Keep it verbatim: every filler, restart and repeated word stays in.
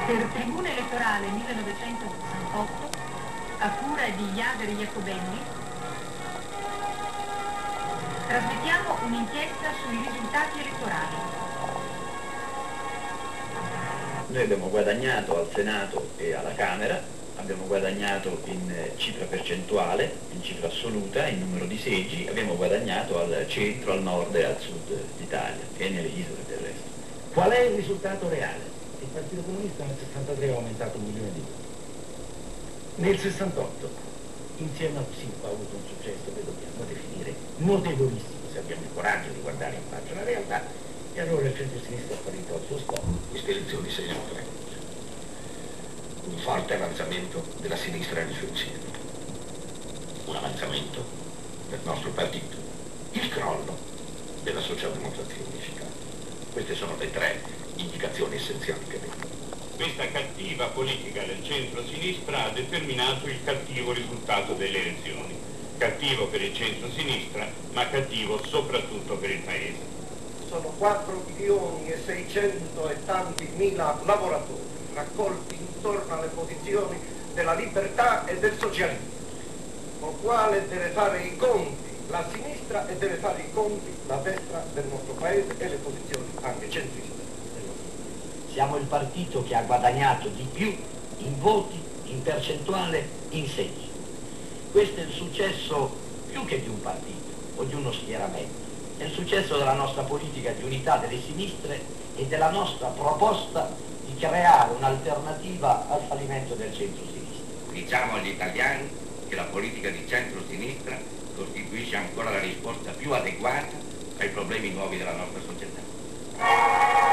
Per Tribuna Elettorale millenovecentosessantotto, a cura di Jader Jacobelli, trasmettiamo un'inchiesta sui risultati elettorali. Noi abbiamo guadagnato al Senato e alla Camera, abbiamo guadagnato in cifra percentuale, in cifra assoluta, in numero di seggi, abbiamo guadagnato al centro, al nord e al sud d'Italia e nelle isole del resto. Qual è il risultato reale? Il Partito Comunista nel sessantatré ha aumentato un milione di voti. Nel sessantotto, insieme al P S I P, ha avuto un successo che dobbiamo definire notevolissimo, se abbiamo il coraggio di guardare in faccia la realtà, e allora il centro-sinistra ha fallito al suo scopo. Queste elezioni segnano tre cose. Un forte avanzamento della sinistra nel suo insieme, un avanzamento del nostro partito, il crollo della socialdemocrazia unificata. Queste sono le tre indicazioni essenziali che vedo. Questa cattiva politica del centro-sinistra ha determinato il cattivo risultato delle elezioni. Cattivo per il centro-sinistra, ma cattivo soprattutto per il Paese. Sono quattro milioni e seicento e tanti mila lavoratori raccolti intorno alle posizioni della libertà e del socialismo, con quale deve fare i conti la sinistra e deve fare i conti la destra del nostro Paese e le posizioni anche centriste. Siamo il partito che ha guadagnato di più in voti, in percentuale, in seggi. Questo è il successo più che di un partito o di uno schieramento. È il successo della nostra politica di unità delle sinistre e della nostra proposta di creare un'alternativa al fallimento del centro-sinistra. Diciamo agli italiani che la politica di centro-sinistra costituisce ancora la risposta più adeguata ai problemi nuovi della nostra società.